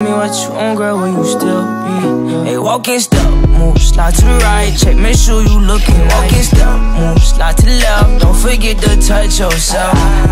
me what you want, girl, will you still be? Hey, walk in step, move, slide to the right. Check, make sure you looking. Walk in step, move, slide to the left. Don't forget to touch yourself.